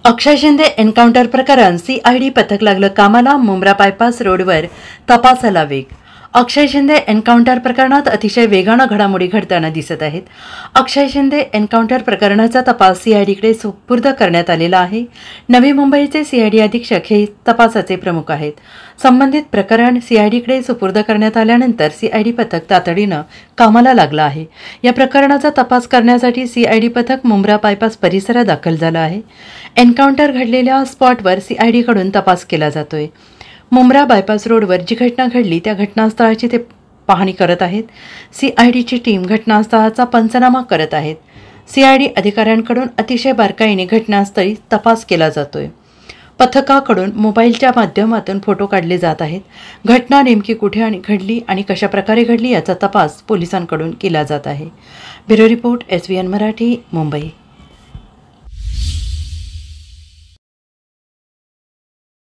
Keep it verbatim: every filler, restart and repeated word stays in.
अक्षय Shinde encounter प्रकरण CID पथक लागलं कामाला. मुंब्रा बायपास रोडवर तपासाला वेग. अक्षय शिंदे एन्काउंटर प्रकरणात अतिशय वेगानं घडामोडी घडताना दिसत आहेत. अक्षय शिंदे एन्काउंटर प्रकरणाचा तपास सीआयडीकडे सुपूर्द करण्यात आलेला आहे. नवी मुंबईचे सीआयडी अधीक्षक हे तपासाचे प्रमुख आहेत. संबंधित प्रकरण सीआयडीकडे सुपूर्द करण्यात आल्यानंतर सीआयडी पथक तातडीनं कामाला लागलं आहे. या प्रकरणाचा तपास करण्यासाठी सीआयडी पथक मुंब्रा बायपास परिसरात दाखल झालं आहे. एन्काउंटर घडलेल्या स्पॉटवर सीआयडीकडून तपास केला जातोय. मुंब्रा बायपास रोडवर जी घटना घडली त्या घटनास्थळाची ते पाहणी करत आहेत. सीआयडीची टीम घटनास्थळाचा पंचनामा करत आहेत. सीआयडी अधिकाऱ्यांकडून अतिशय बारकाईने घटनास्थळी तपास केला जातोय. पथकाकडून मोबाईलच्या माध्यमातून फोटो काढले जात आहेत. घटना नेमकी कुठे आणि घडली आणि कशा प्रकारे घडली याचा तपास पोलिसांकडून केला जात आहे. Bureau report S V N Marathi, Mumbai.